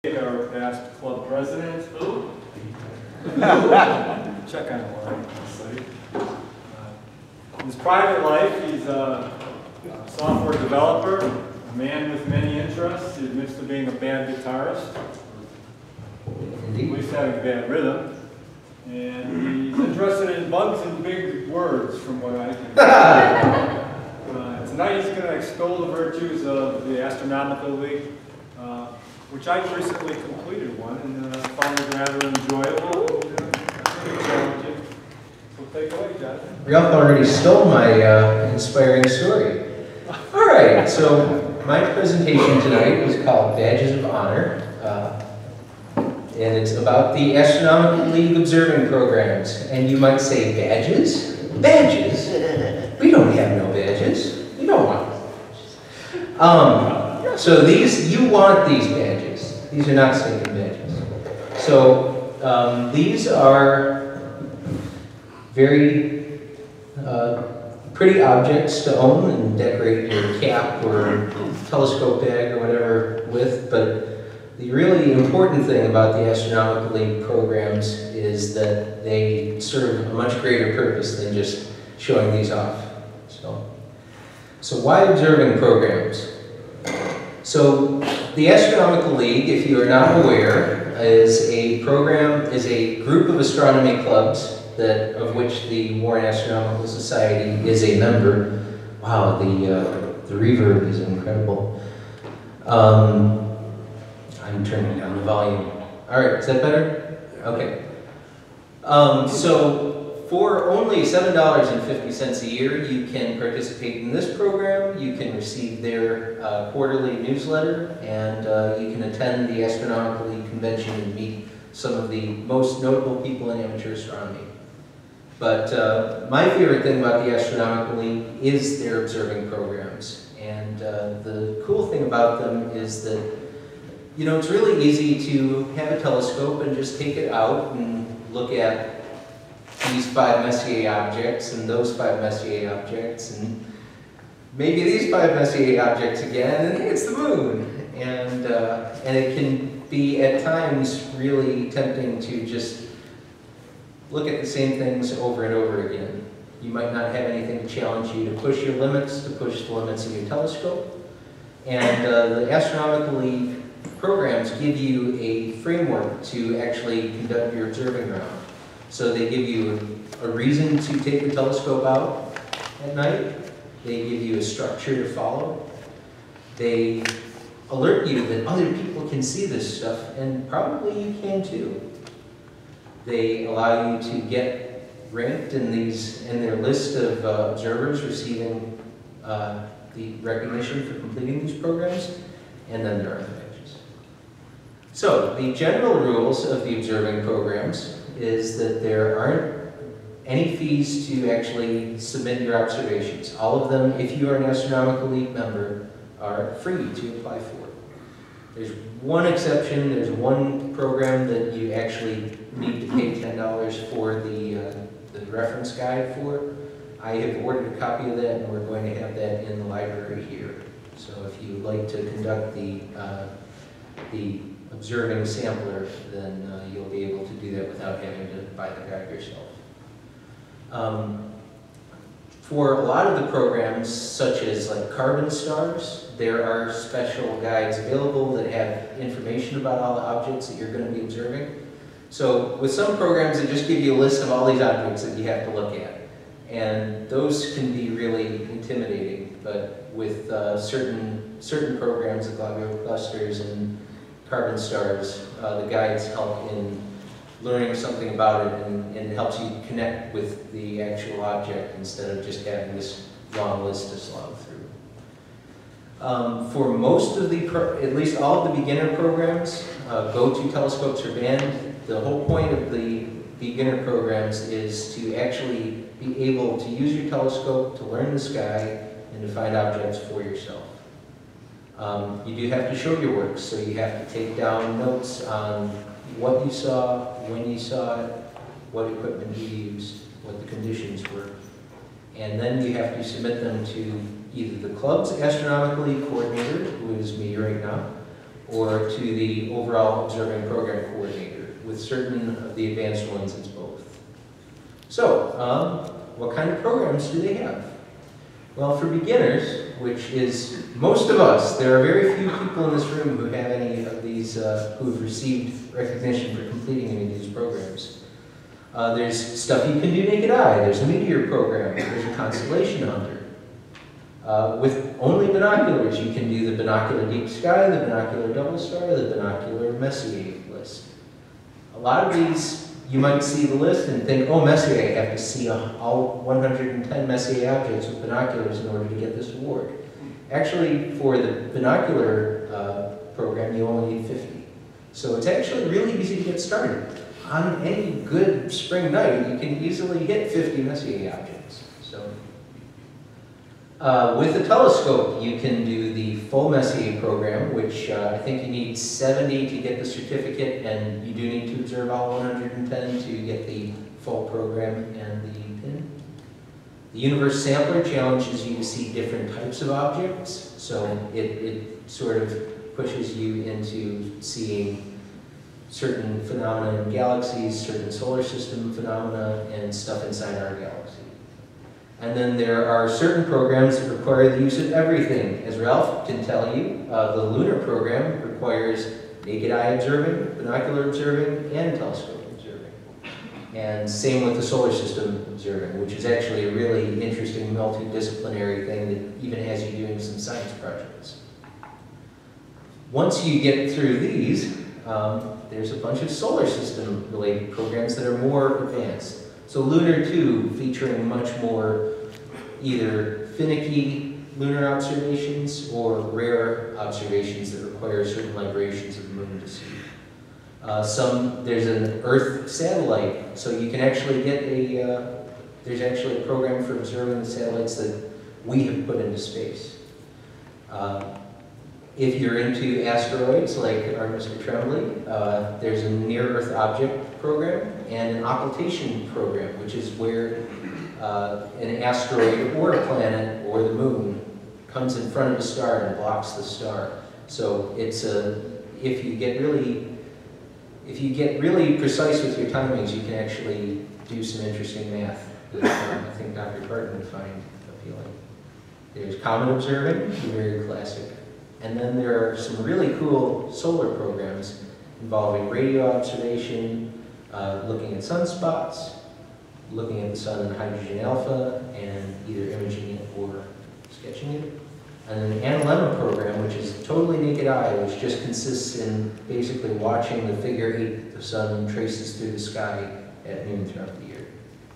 Our past club president. Check on Warren. In his private life, he's a software developer, a man with many interests. He admits to being a bad guitarist, at least having bad rhythm. And he's interested in bugs and big words, from what I can tell. Tonight he's going to extol the virtues of the Astronomical League, which I recently completed one and found it rather enjoyable and challenging. So take away, Jonathan. Ralph already stole my inspiring story. All right, so my presentation tonight is called Badges of Honor, and it's about the Astronomical League Observing Programs. And you might say, badges? Badges? We don't have no badges. We don't want badges. So these, you want these badges. These are not stinking badges. So these are very pretty objects to own and decorate your cap or telescope bag or whatever with, but the really important thing about the Astronomical League programs is that they serve a much greater purpose than just showing these off. So why observing programs? So the Astronomical League, if you are not aware, is a group of astronomy clubs of which the Warren Astronomical Society is a member. Wow, the reverb is incredible. I'm turning down the volume. All right, is that better? Okay. So for only $7.50 a year, you can participate in this program. You can receive their quarterly newsletter, and you can attend the Astronomical League convention and meet some of the most notable people in amateur astronomy. But my favorite thing about the Astronomical League is their observing programs. And the cool thing about them is that, you know, it's really easy to have a telescope and just take it out and look at these 5 Messier objects and those 5 Messier objects and maybe these 5 Messier objects again, and hey, it's the moon. And it can be at times really tempting to just look at the same things over and over again. You might not have anything to challenge you to push your limits, to push the limits of your telescope. And the Astronomical League programs give you a framework to actually conduct your observing round. So they give you a reason to take the telescope out at night. They give you a structure to follow. They alert you that other people can see this stuff, and probably you can too. They allow you to get ranked in their list of observers receiving the recognition for completing these programs, and then there are the badges. So the general rules of the observing programs is that there aren't any fees to actually submit your observations. All of them, if you are an Astronomical League member, are free to apply for. There's one exception. There's one program that you actually need to pay $10 for the reference guide for. I have ordered a copy of that, and we're going to have that in the library here. So if you would like to conduct the observing sampler, then you'll be able to do that without having to buy the guide yourself. For a lot of the programs, such as like carbon stars, there are special guides available that have information about all the objects that you're going to be observing. So with some programs, they just give you a list of all these objects that you have to look at. And those can be really intimidating, but with certain programs, like globular clusters and carbon stars, the guides help in learning something about it, and it helps you connect with the actual object instead of just having this long list to slog through. For most of at least all of the beginner programs, go-to telescopes are banned. The whole point of the beginner programs is to actually be able to use your telescope to learn the sky and to find objects for yourself. You do have to show your work, so you have to take down notes on what you saw, when you saw it, what equipment you used, what the conditions were. And then you have to submit them to either the club's Astronomical League Coordinator, who is me right now, or to the overall observing program coordinator. With certain of the advanced ones, it's both. So, what kind of programs do they have? Well, for beginners, which is most of us, there are very few people in this room who have any of these, who have received recognition for completing any of these programs. There's stuff you can do naked eye. There's a meteor program. There's a constellation hunter. With only binoculars, you can do the binocular deep sky, the binocular double star, the binocular Messier list. A lot of these, you might see the list and think, oh, Messier, I have to see all 110 Messier objects with binoculars in order to get this award. Actually, for the binocular program, you only need 50. So it's actually really easy to get started. On any good spring night, you can easily hit 50 Messier objects. So, with a telescope, you can do the full Messier program, which I think you need 70 to get the certificate, and you do need to observe all 110 to get the full program and the pin. The universe sampler challenges you to see different types of objects, so it sort of pushes you into seeing certain phenomena in galaxies, certain solar system phenomena, and stuff inside our galaxy. And then there are certain programs that require the use of everything. As Ralph can tell you, the lunar program requires naked eye observing, binocular observing, and telescope observing. And same with the solar system observing, which is actually a really interesting multidisciplinary thing that even has you doing some science projects. Once you get through these, there's a bunch of solar system related programs that are more advanced. So Lunar 2, featuring much more either finicky lunar observations or rare observations that require certain librations of the moon to see. There's an Earth satellite, so you can actually get there's actually a program for observing the satellites that we have put into space. If you're into asteroids, like our Mr. Tremblay, there's a near-Earth object program and an occultation program, which is where an asteroid or a planet or the moon comes in front of a star and blocks the star. So it's if you get really precise with your timings, you can actually do some interesting math that I think Dr. Barton would find appealing. There's comet observing, very classic. And then there are some really cool solar programs involving radio observation, looking at sunspots, looking at the sun in hydrogen alpha, and either imaging it or sketching it. And then the analemma program, which is totally naked eye, which just consists in basically watching the figure 8 that the sun traces through the sky at noon throughout the year.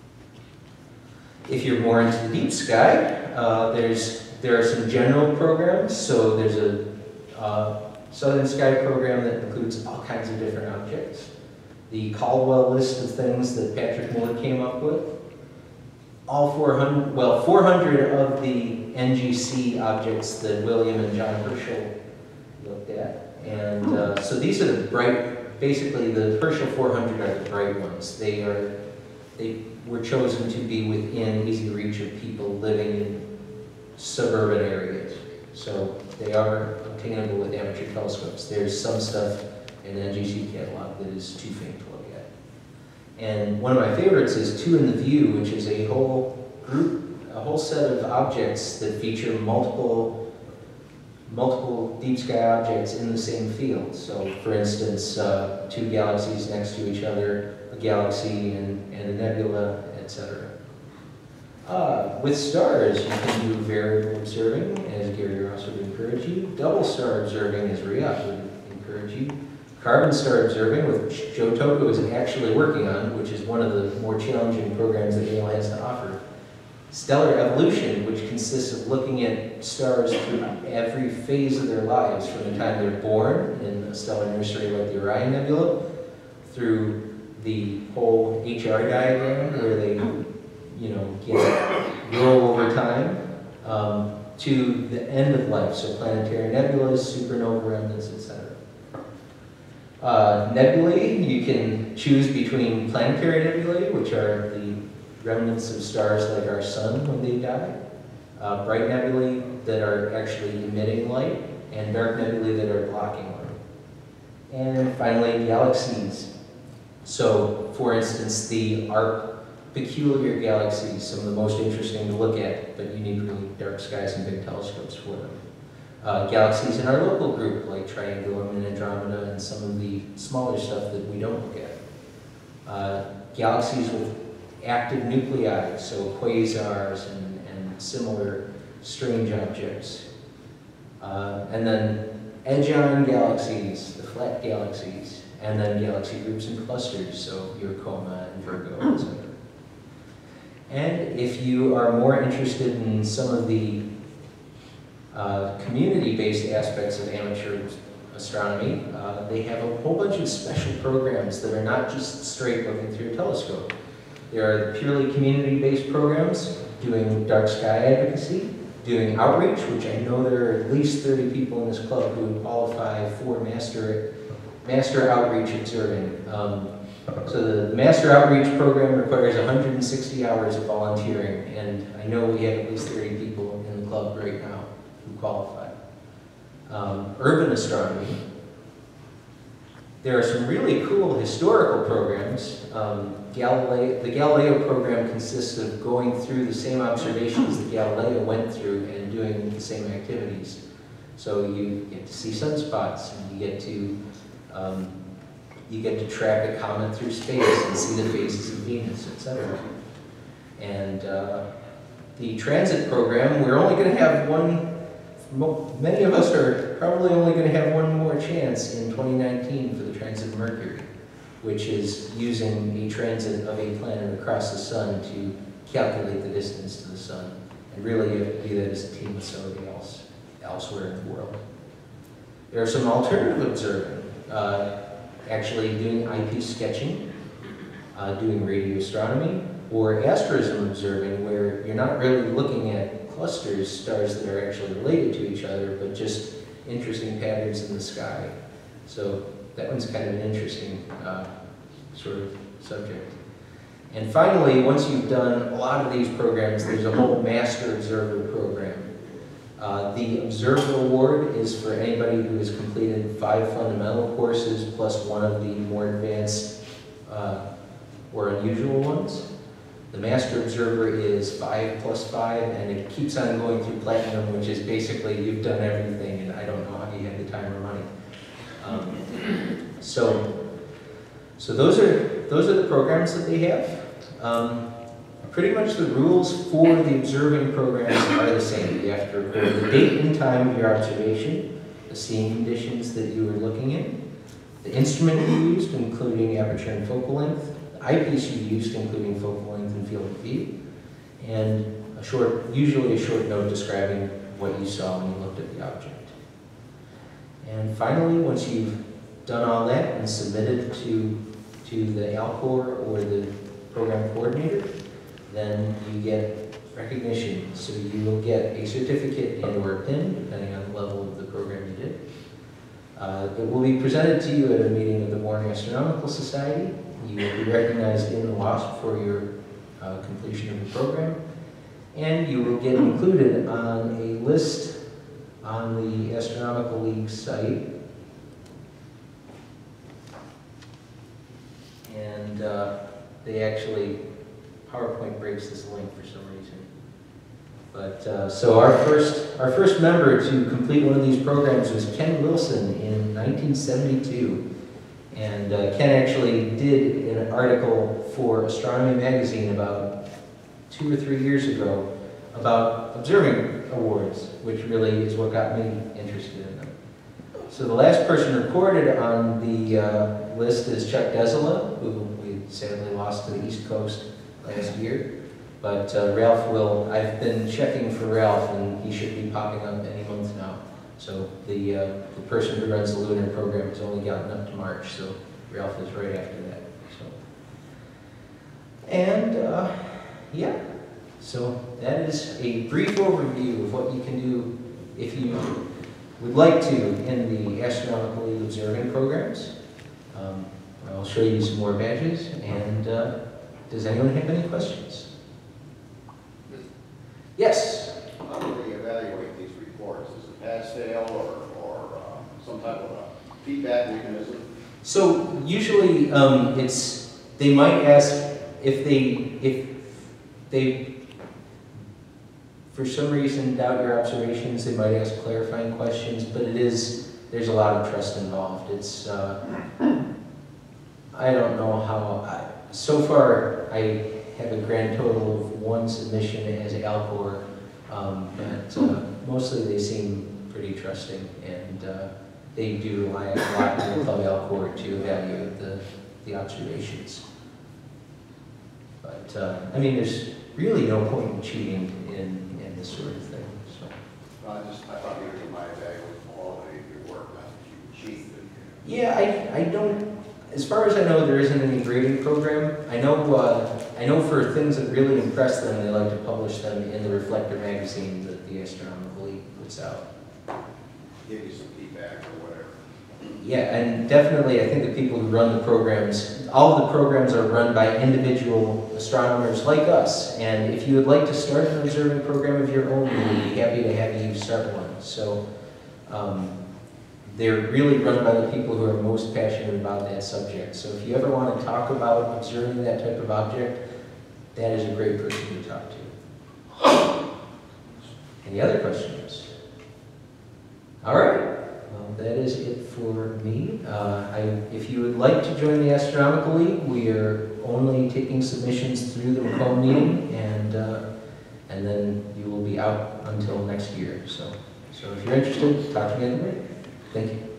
If you're more into the deep sky, there are some general programs. So there's a Southern Sky program that includes all kinds of different objects. The Caldwell list of things that Patrick Millett came up with. All 400 of the NGC objects that William and John Herschel looked at. And so these are the bright, basically the Herschel 400 are the bright ones. They were chosen to be within easy reach of people living in suburban areas. So they are obtainable with amateur telescopes. There's some stuff in the NGC catalog that is too faint to look at. And one of my favorites is Two in the View, which is a whole set of objects that feature multiple deep sky objects in the same field. So for instance, two galaxies next to each other, a galaxy and a nebula, etc. With stars, you can do variable observing, as Gary Ross would encourage you. Double star observing, as Riyadh would encourage you. Carbon star observing, which Joe Toko is actually working on, which is one of the more challenging programs that Yale has to offer. Stellar evolution, which consists of looking at stars through every phase of their lives, from the time they're born in a stellar nursery like the Orion Nebula, through the whole HR diagram where they grow over time, to the end of life, so planetary nebulas, supernova remnants, etc. Nebulae, you can choose between planetary nebulae, which are the remnants of stars like our sun when they die, bright nebulae that are actually emitting light, and dark nebulae that are blocking light. And finally, galaxies. So, for instance, our peculiar galaxies, some of the most interesting to look at, but you need really dark skies and big telescopes for them. Galaxies in our local group, like Triangulum and Andromeda, and some of the smaller stuff that we don't look at. Galaxies with active nuclei, so quasars and similar strange objects. And then edge-on galaxies, the flat galaxies, and then galaxy groups and clusters, so Eurocoma and Virgo, etc. And if you are more interested in some of the community-based aspects of amateur astronomy, they have a whole bunch of special programs that are not just straight looking through a telescope. There are purely community-based programs doing dark sky advocacy, doing outreach, which I know there are at least 30 people in this club who would qualify for master outreach observing. So the master outreach program requires 160 hours of volunteering, and I know we have at least 30 people in the club right now who qualify. Urban astronomy. There are some really cool historical programs. The Galileo program consists of going through the same observations that Galileo went through and doing the same activities. So you get to see sunspots, and you get to track a comet through space and see the phases of Venus, etc. And the transit program, we're only going to have one. Many of us are probably only going to have one more chance in 2019 for the transit of Mercury, which is using a transit of a planet across the sun to calculate the distance to the sun. And really you have to do that as a team with somebody else elsewhere in the world. There are some alternative observing, actually doing eyepiece sketching, doing radio astronomy, or asterism observing, where you're not really looking at clusters, stars that are actually related to each other, but just interesting patterns in the sky. So that one's kind of an interesting sort of subject. And finally, once you've done a lot of these programs, there's a whole Master Observer program. The Observer Award is for anybody who has completed 5 fundamental courses plus one of the more advanced or unusual ones. The Master Observer is 5 plus 5, and it keeps on going through Platinum, which is basically you've done everything, and I don't know how you have the time or money. So those are the programs that they have. Pretty much the rules for the observing programs are the same. You have to record the date and time of your observation, the seeing conditions that you were looking in, the instrument you used, including aperture and focal length, the eyepiece you used, including focal length and field of view, and usually a short note describing what you saw when you looked at the object. And finally, once you've done all that and submitted to the ALCOR or the program coordinator, then you get recognition. So you will get a certificate and or a pin, depending on the level of the program you did. It will be presented to you at a meeting of the Warren Astronomical Society. You will be recognized in the WASP for your completion of the program. And you will get included on a list on the Astronomical League site. And they actually, PowerPoint breaks this link for some reason. But so our first member to complete one of these programs was Ken Wilson in 1972. And Ken actually did an article for Astronomy Magazine about 2 or 3 years ago about observing awards, which really is what got me interested in them. So the last person recorded on the list is Chuck Desola, who we sadly lost to the East Coast last year. But I've been checking for Ralph, and he should be popping up any month now. So the person who runs the lunar program has only gotten up to March, so Ralph is right after that. So, and yeah, so that is a brief overview of what you can do if you would like to in the Astronomical League Observing Programs. I'll show you some more badges, and does anyone have any questions? Yes? How do they evaluate these reports? Is it pass-fail or some type of a feedback mechanism? So usually they might ask if they for some reason doubt your observations, they might ask clarifying questions, but there's a lot of trust involved. It's I don't know how, so far I have a grand total of 1 submission as ALCOR, but mostly they seem pretty trusting, and they do rely a lot on the Club ALCOR to evaluate the observations. But I mean, there's really no point in cheating in this sort of thing. So. I thought you were in my bag with quality of your work, not that you cheat. Yeah, I don't, as far as I know, there isn't any grading program. I know for things that really impress them, they like to publish them in the Reflector magazine that the Astronomical League puts out. Give you some feedback or whatever. Yeah, and definitely I think the people who run the programs, all of the programs are run by individual astronomers like us. And if you would like to start an observing program of your own, we'd be happy to have you start one. So they're really run by the people who are most passionate about that subject. So if you ever want to talk about observing that type of object, that is a great person to talk to. Any other questions? All right. Well, that is it for me. If you would like to join the Astronomical League, we are only taking submissions through the Macomb meeting, and then you will be out until next year. So if you're interested, talk to me at the meeting. Thank you.